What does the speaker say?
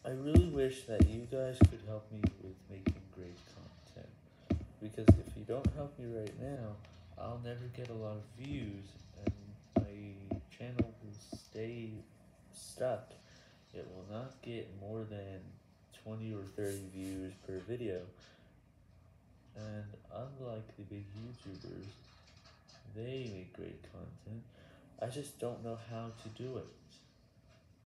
I really wish that you guys could help me with making great content. Because if you don't help me right now, I'll never get a lot of views and my channel will stay stuck. It will not get more than 20 or 30 views per video. And unlike the big YouTubers, they make great content. I just don't know how to do it.